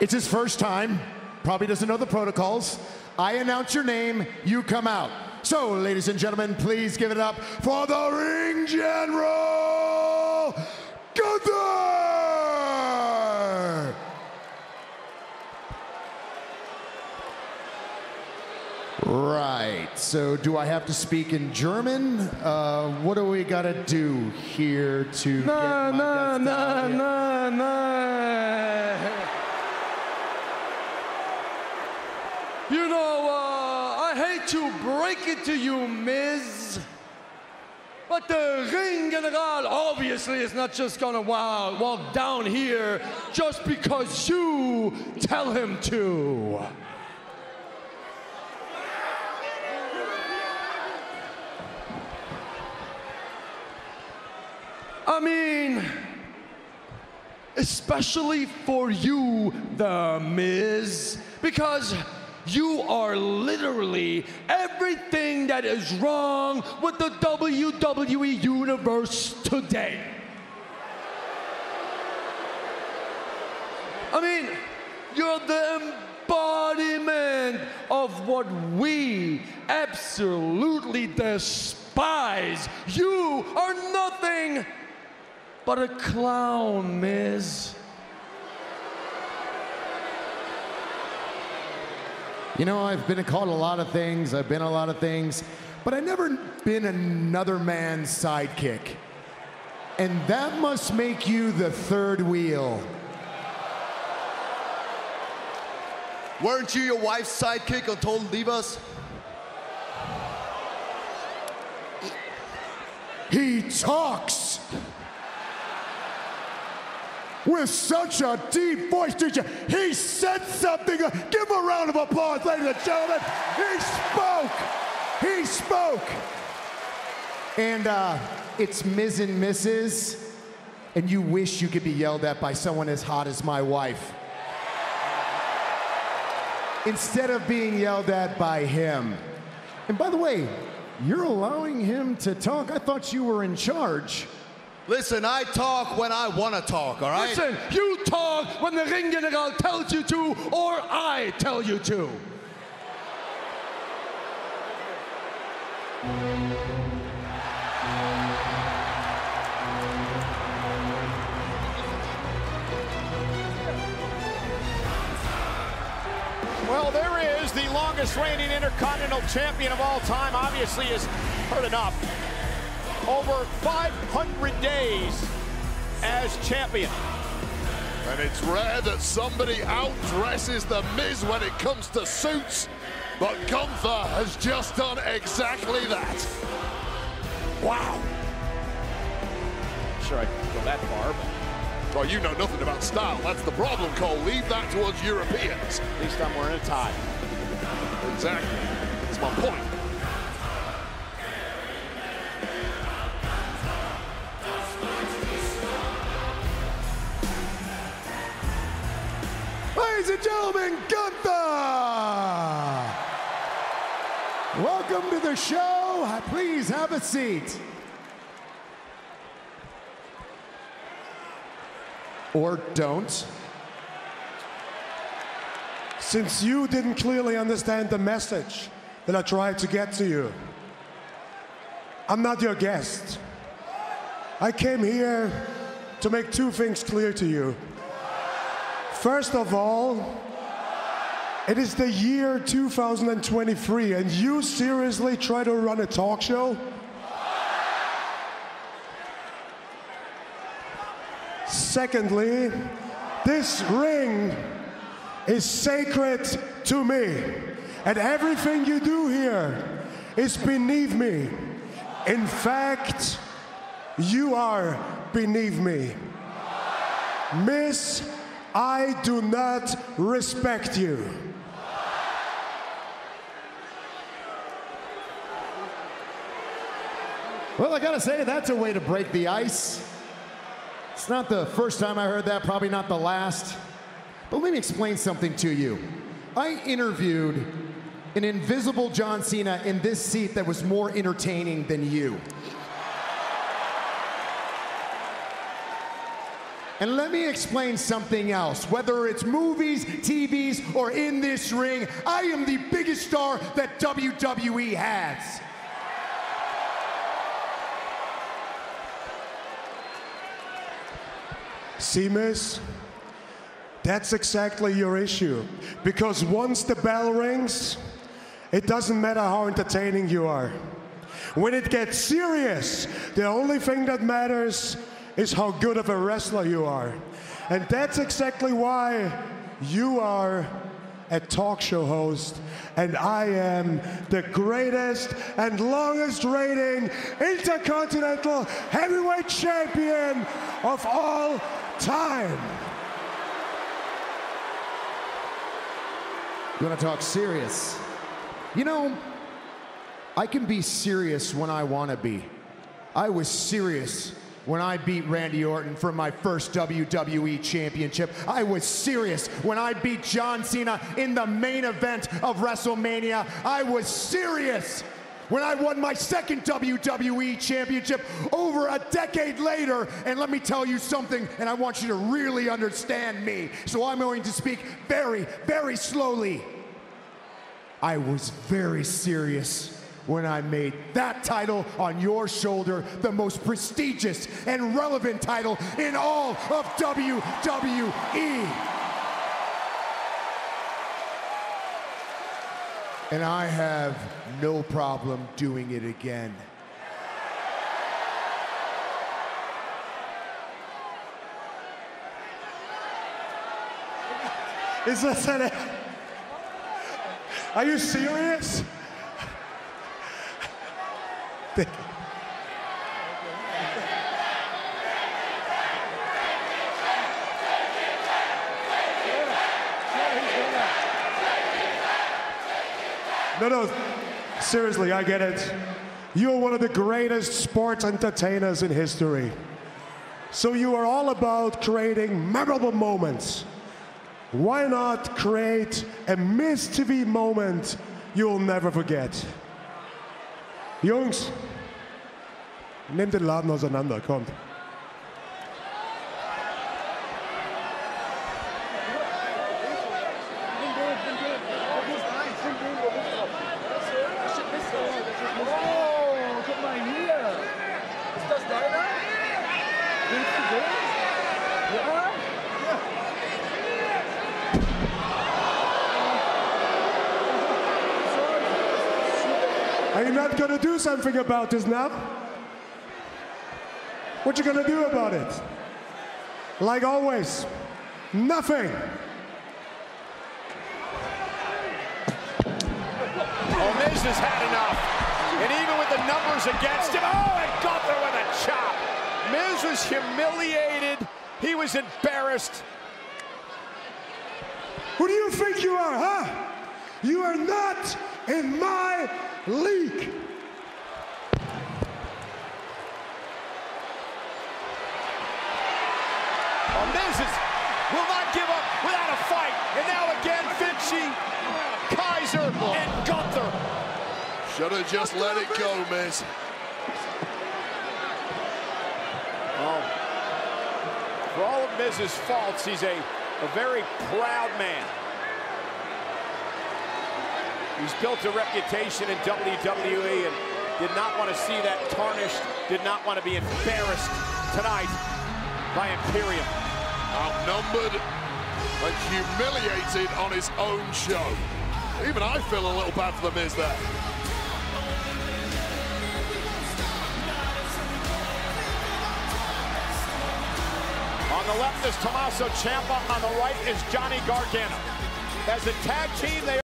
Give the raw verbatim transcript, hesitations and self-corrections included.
It's his first time, probably doesn't know the protocols. I announce your name, you come out. So, ladies and gentlemen, please give it up for the Ring General, Gunther! Right, so do I have to speak in German? Uh, what do we gotta do here to no, get my no, guest out no, here? no, no. You know, uh, I hate to break it to you, Miz, but the Ring General obviously is not just gonna wow, walk down here just because you tell him to. I mean, especially for you, The Miz, because you are literally everything that is wrong with the W W E Universe today. I mean, you're the embodiment of what we absolutely despise. You are nothing but a clown, Miz. You know, I've been called a lot of things, I've been a lot of things, but I've never been another man's sidekick. And that must make you the third wheel. Weren't you your wife's sidekick on Total Divas? He talks with such a deep voice, did you? He said something. Give him a round of applause, ladies and gentlemen. He spoke. He spoke. And uh, it's Miz and Missus And you wish you could be yelled at by someone as hot as my wife. Instead of being yelled at by him. And by the way, you're allowing him to talk? I thought you were in charge. Listen, I talk when I want to talk, all right? Listen, you talk when the Ring General tells you to, or I tell you to. Well, there is the longest reigning Intercontinental Champion of all time. Obviously has heard enough. Over five hundred days as champion. And it's rare that somebody outdresses The Miz when it comes to suits, but Gunther has just done exactly that. Wow. Sure, I can go that far, but... Well, you know nothing about style. That's the problem, Cole. Leave that to us Europeans. At least I'm wearing a tie. Exactly. That's my point. Ladies and gentlemen, Gunther! Welcome to the show. Please have a seat. Or don't. Since you didn't clearly understand the message that I tried to get to you, I'm not your guest. I came here to make two things clear to you. First of all, it is the year two thousand twenty-three, and you seriously try to run a talk show? Secondly, this ring is sacred to me, and everything you do here is beneath me. In fact, you are beneath me. Miss, I do not respect you. Well, I gotta say, that's a way to break the ice. It's not the first time I heard that, probably not the last. But let me explain something to you. I interviewed an invisible John Cena in this seat that was more entertaining than you. And let me explain something else. Whether it's movies, T Vs, or in this ring, I am the biggest star that W W E has. See, Miz? That's exactly your issue. Because once the bell rings, it doesn't matter how entertaining you are. When it gets serious, the only thing that matters is how good of a wrestler you are. And that's exactly why you are a talk show host, and I am the greatest and longest reigning Intercontinental Heavyweight Champion of all time. You want to talk serious? You know, I can be serious when I want to be. I was serious when I beat Randy Orton for my first W W E Championship. I was serious when I beat John Cena in the main event of WrestleMania. I was serious when I won my second W W E Championship over a decade later. And let me tell you something, and I want you to really understand me. So I'm going to speak very, very slowly. I was very serious when I made that title on your shoulder the most prestigious and relevant title in all of W W E. And I have no problem doing it again. Is this an... Are you serious? No, no, seriously, I get it. You're one of the greatest sports entertainers in history. So you are all about creating memorable moments. Why not create a MizTV moment you'll never forget? Jungs, nehmt den Laden auseinander, kommt. Are you not gonna do something about this now? What you gonna do about it? Like always, nothing. Oh, Miz has had enough. And even with the numbers against him, oh, and Gunther with a chop. Miz was humiliated. He was embarrassed. Who do you think you are, huh? You are not in my league. Oh, Miz is, will not give up without a fight. And now again, Vinci, Kaiser, and Gunther. Should have just let it go, Miz. Oh. For all of Miz's faults, he's a, a very proud man. He's built a reputation in W W E and did not want to see that tarnished, did not want to be embarrassed tonight by Imperium. Outnumbered and humiliated on his own show. Even I feel a little bad for the Miz there. On the left is Tommaso Ciampa, on the right is Johnny Gargano. As a tag team, they